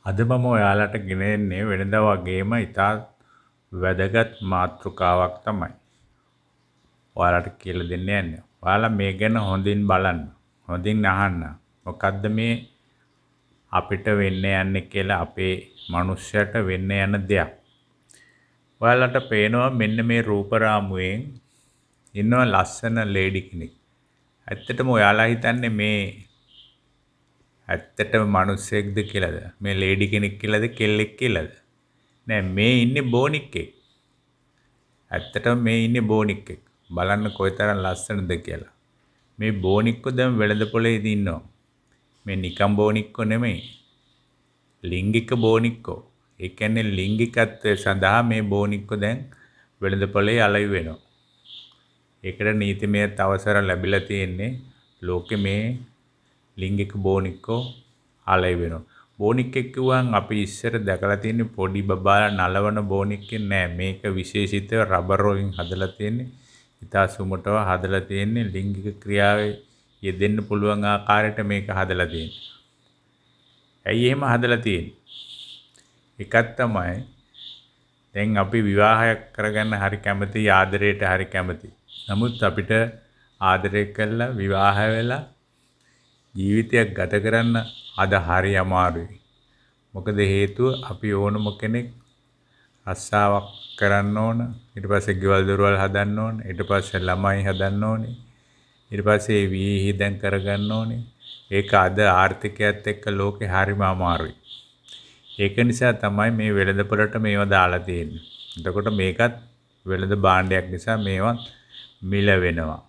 අද මම ඔයාලට ගෙන එන්නේ වෙනදා වගේම ඉතා වැදගත් මාතෘකාවක් තමයි. ඔයාලට කියලා දෙන්න යන්නේ. ඔයාලා මේ ගැන හොඳින් බලන්න. හොඳින් අහන්න. මොකද්ද මේ අපිට වෙන්න යන්නේ කියලා අපේ මනුස්සයට වෙන්න යන දෙයක්. ඔයාලට පේනවා මෙන්න මේ රූප රාමුවෙන් ඉන්නවා ලස්සන ලේඩි කෙනෙක්. ඇත්තටම ඔයාලා හිතන්නේ මේ ඇත්තටම මිනිස්සෙක්ද කියලාද? මේ ලේඩි කෙනෙක් කියලාද කෙල්ලෙක් කියලාද? නෑ මේ ඉන්නේ බෝනික්කෙක්. ඇත්තටම මේ ඉන්නේ බෝනික්කෙක්. බලන්න කොයිතරම් ලස්සනද කියලා. මේ බෝනික්කෝ දැන් වෙළඳ පොලේදී ඉන්නවා. මේ නිකම් බෝනික්කෝ නෙමෙයි. ලිංගික බෝනික්කෝ. ඒ කියන්නේ ලිංගිකත්වය සඳහා මේ බෝනික්කෝ දැන් වෙළඳ පොලේ අලෙවි වෙනවා. ඒකට නීතිමය අවසර ලැබිලා තියෙන්නේ ලෝකෙ මේ ලිංගික බෝනික්කෝ අලෙවි වෙනවා. බෝනික්කෙක් කිව්වම අපි ඉස්සර දැකලා තියෙන්නේ පොඩි බබාලා නලවන බෝනික්කෙක් නෑ. මේක විශේෂිතව රබර් වලින් හදලා තියෙන්නේ. ඉතා සුමුටව හදලා තියෙන්නේ ලිංගික ක්‍රියාවේ යෙදෙන්න පුළුවන් ආකාරයට මේක හදලා තියෙන්නේ. ඇයි එහෙම හදලා තියෙන්නේ? එකක් තමයි දැන් අපි විවාහයක් කරගන්න හරි කැමති ආදරයට හරි කැමති. නමුත් අපිට ආදරය කළා විවාහ වෙලා ජීවිතයක් ගත කරන්න අද හරි අමාරුයි. මොකද හේතුව අපි ඕනම කෙනෙක් රස්සාවක් කරන්න ඕන. ඊට පස්සේ ගෙවල් දොරවල් හදන්න ඕන. ඊට පස්සේ ළමයි හදන්න ඕනේ. ඊට පස්සේ විහිදෙන් කරගන්න ඕනේ. ඒක අද ආර්ථිකයත් එක්ක ලෝකේ හරිම අමාරුයි. ඒක නිසා තමයි මේ වෙළඳපොළට මේවා දාලා තියෙන්නේ. එතකොට මේකත් වෙළඳ භාණ්ඩයක් නිසා මේවා මිල වෙනවා.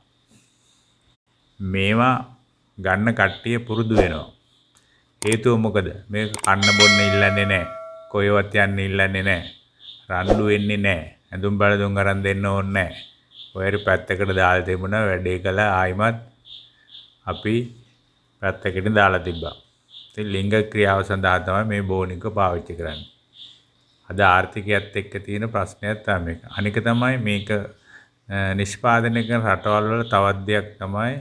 මේවා ගන්න කට්ටිය පුරුදු වෙනවා. හේතුව මොකද? මේක කන්න බොන්න ඉල්ලන්නේ නැහැ. කොහෙවත් යන්න ඉල්ලන්නේ නැහැ. රණ්ඩු වෙන්නේ නැහැ. ඇඳුම් බලදුම් අරන් දෙන්න ඕනේ නැහැ. ඔය පැත්තකට දාලා තිබුණා වැඩේ කළා ආයිමත් අපි පැත්තකට දාලා තිබ්බා. ඉතින් ලිංග ක්‍රියාව සඳහා තමයි මේ බෝනික පාවිච්චි කරන්නේ. අද ආර්ථිකයත් එක්ක තියෙන ප්‍රශ්නයක් තමයි මේක. අනික තමයි මේක නිෂ්පාදනය කරන රටවල් වල තවත් දෙයක් තමයි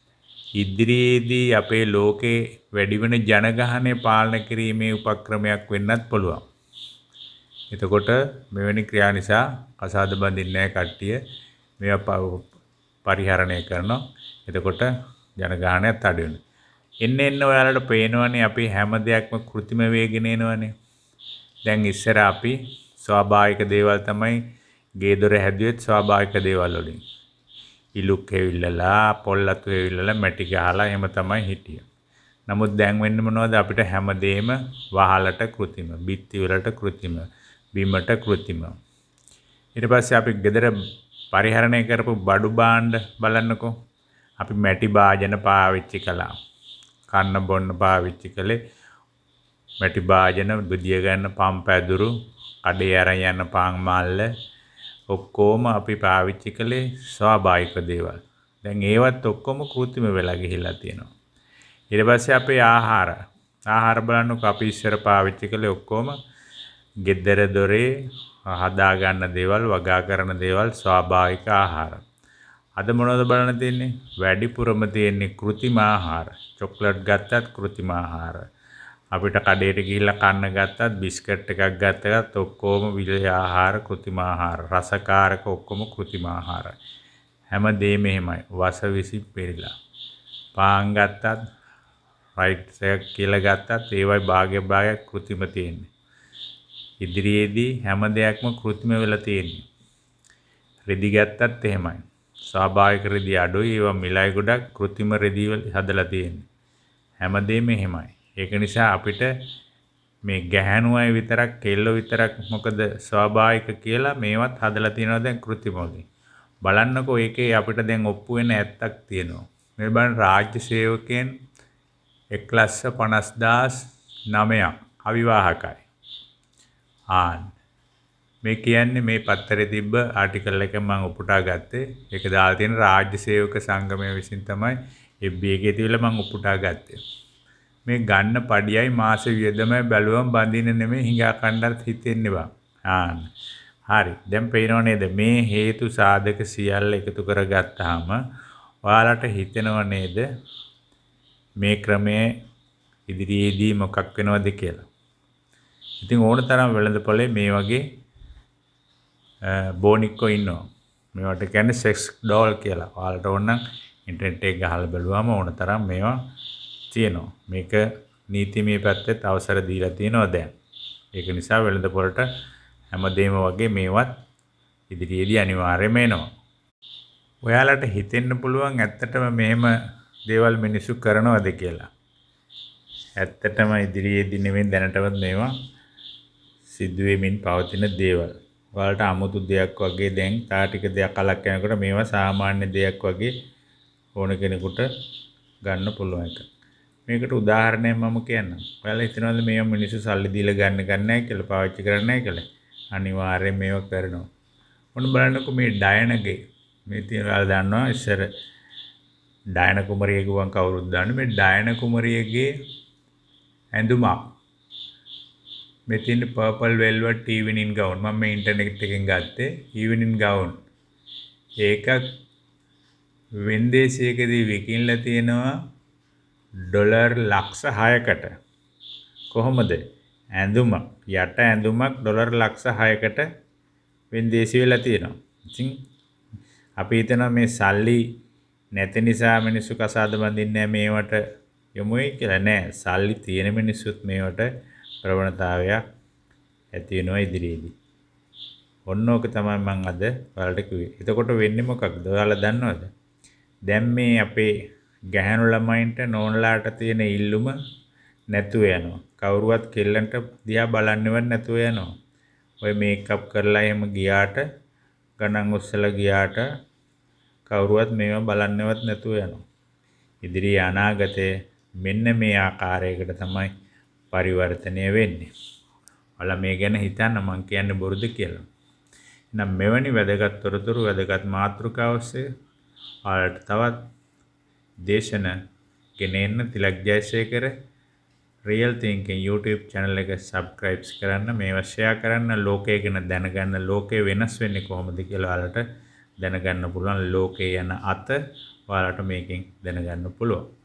ඉදිරියේදී අපේ ලෝකේ වැඩි වෙන ජනගහනය පාලනය කිරීමේ උපක්‍රමයක් වෙන්නත් පුළුවන්. එතකොට මෙවැනි ක්‍රියා නිසා කසාද බඳින්නේ නැහැ කට්ටිය. මේවා පරිහරණය කරනවා. එතකොට ජනගහනයත් අඩු වෙනවා. එන්න ඔයාලට පේනවනේ අපි හැම දෙයක්ම કૃතිම වේගෙන එනවනේ. දැන් ඉස්සර අපි ස්වාභාවික දේවල් තමයි ගේ දොර හැදුවෙත් ස්වාභාවික දේවල් වලින්. ඉලුක් හේවිල්ලලා පොල්ලතු හේවිල්ලලා මැටි ගහලා එහෙම තමයි හිටියේ. නමුත් දැන් වෙන්නේ මොනවද? අපිට හැමදේම වහලට કૃතිම, බිත්ති වලට કૃතිම, බිමට કૃතිම. ඊට පස්සේ අපි ගෙදර පරිහරණය කරපු බඩු භාණ්ඩ බලන්නකෝ. අපි මැටි භාජන පාවිච්චි කළා. කන්න බොන්න පාවිච්චි කළේ මැටි භාජන, බුදිය ගන්න පම් පැදුරු, කඩේ අරන් යන පාන් මල්ල ඔක්කොම අපි පාවිච්චි කළේ ස්වාභාවික දේවල්. දැන් ඒවත් ඔක්කොම કૃතිම වෙලා ගිහිල්ලා තියෙනවා. ඊට පස්සේ අපේ ආහාර බලන්නකෝ අපි ඉස්සර පාවිච්චි කළේ ඔක්කොම ගෙදර දොරේ හදා ගන්න දේවල්, වගා කරන දේවල් ස්වාභාවික ආහාර. අද මොනවද බලන්න තියෙන්නේ? වැඩිපුරම තියෙන්නේ કૃතිම ආහාර. චොක්ලට් ගත්තත් કૃතිම ආහාර. අපිට කඩේට ගිහිල්ලා කන්න ගත්තත් බිස්කට් එකක් ගත්තත් ඔක්කොම විලේ ආහාර, කෘතිම ආහාර, රසකාරක ඔක්කොම කෘතිම ආහාර. හැමදේම එහෙමයි. වස විසි පෙරිලා. පාන් ගත්තත්, රයිට්ස් එක කියලා ගත්තත් ඒවයි භාගයක් කෘතිම තියෙන්නේ. ඉදිරියේදී හැම දෙයක්ම කෘතිම වෙලා තියෙන්නේ. රෙදි ගත්තත් එහෙමයි. ස්වාභාවික රෙදි අඩුයි. ඒවා මිලයි ගොඩක් කෘතිම රෙදි වල හදලා තියෙන්නේ. හැමදේම එහෙමයි. ඒක නිසා අපිට මේ ගැහැණු අය විතරක් කෙල්ලෝ විතරක් මොකද ස්වාභාවික කියලා මේවත් හදලා තියෙනවා දැන් કૃතිම වලින්. බලන්නකෝ ඒකේ අපිට දැන් ඔප්පු වෙන ඇත්තක් තියෙනවා. මේ බලන්න රාජ්‍ය සේවකයන් 1,50,900 අවිවාහකයි. මේ කියන්නේ මේ පත්තරේ තිබ්බ ආටිකල් එක මම උපුටා ගත්තේ. ඒක දාලා තියෙන රාජ්‍ය සේවක සංගමය විසින් තමයි FB එකේ තියලා මම උපුටා ගත්තේ. මේ ගන්න පඩියයි මාස වියදමයි බැලුවම බඳින්න නෙමෙයි හිඟා කණ්ඩත් හිතෙන්නේ බං. හරි. දැන් පේනව නේද? මේ හේතු සාධක සියල්ල එකතු කරගත්තාම ඔයාලට හිතෙනව නේද මේ ක්‍රමයේ ඉදිරියේදී මොකක් වෙනවද කියලා? ඉතින් ඕන තරම් වෙළඳපොලේ මේ වගේ බෝනික්කෝ ඉන්නවා. මේවට කියන්නේ සෙක්ස් ඩෝල් කියලා. ඔයාලට ඕන නම් ඉන්ටර්නෙට් එක ගහලා බලුවාම ඕන තරම් මේවා තියෙනවා. මේක නීතිමය පැත්තෙත් අවසර දීලා තියෙනවා දැන්. ඒක නිසා වෙළඳපොළට හැමදේම වගේ මේවත් ඉදිරියේදී අනිවාර්යයෙන්ම එනවා. ඔයාලට හිතෙන්න පුළුවන් ඇත්තටම මෙහෙම දේවල් මිනිස්සු කරනවද කියලා. ඇත්තටම ඉදිරියේදී නෙමෙයි දැනටවත් මේවා සිද්ධ වෙමින් පවතින දේවල්. ඔයාලට 아무තු දෙයක් වගේ දැන් තා ටික දෙයක් කලක් යනකොට මේවා සාමාන්‍ය දෙයක් වගේ ඕන කෙනෙකුට ගන්න පුළුවන් එක. මේකට උදාහරණයක් මම කියන්නම්. ඔයාලා හිතනවාද මේවා මිනිස්සු සල්ලි දීලා ගන්න නැහැ කියලා, පාවිච්චි කරන්නේ නැහැ කියලා? අනිවාර්යයෙන් මේවා කරනවා. මොන බලන්නකො මේ ඩයනගේ මේ තියෙන ඔයාලා දන්නවා ඉස්සර ඩයන කුමරිය ගුවන් කවුරුත් දන්නේ මේ ඩයන කුමරියගේ ඇඳුමක්. මේ තියෙන purple velvet evening gown මම මේ ඉන්ටර්නෙට් එකෙන් ගත්තේ evening gown. ඒක වෙන්දේසියකදී විකිණලා තියෙනවා ඩොලර් ලක්ෂ 6කට. කොහොමද? ඇඳුමක් යට ඇඳුමක් ඩොලර් ලක්ෂ 6කට වෙන්දේසි වෙලා තියෙනවා. ඉතින් අපි හිතනවා මේ සල්ලි නැති නිසා මිනිස්සු කසාද බඳින්නේ මේවට යමුයි කියලා. නෑ, සල්ලි තියෙන මිනිස්සුත් මේවට ප්‍රවණතාවයක් ඇති වෙනවා ඉදිරියේදී. ඔන්න ඕක තමයි මම අද ඔයාලට කිව්වේ. එතකොට වෙන්නේ මොකක්ද? ඔයාලා දන්නවද? දැන් මේ අපේ ගැහැණු ළමයින්ට නෝනලාට තියෙන ඉල්ලුම නැතුව යනවා. කවුරුවත් කෙල්ලන්ට දිහා බලන්නවත් නැතුව යනවා. ඔය මේකප් කරලා එහෙම ගියාට ගණන් උස්සලා ගියාට කවුරුවත් මේව බලන්නවත් නැතුව යනවා. ඉදිරි අනාගතයේ මෙන්න මේ ආකාරයකට තමයි පරිවර්තනය වෙන්නේ. ඔයාලා මේ ගැන හිතන්න මං කියන්නේ බොරුද කියලා. එහෙනම් මෙවැනි වැදගත් තොරතුරු වැදගත් මාතෘකා ඔස්සේ ඔයාලට තවත් දේශන ගෙනෙන්න Tilak Jayasekara Real Thinking YouTube channel එක subscribe කරන්න, මේවා share කරන්න, ලෝකය ගැන දැනගන්න, ලෝකය වෙනස් වෙන්නේ කොහොමද කියලා ඔයාලට දැනගන්න පුළුවන්. ලෝකේ යන අත ඔයාලට මේකෙන් දැනගන්න පුළුවන්.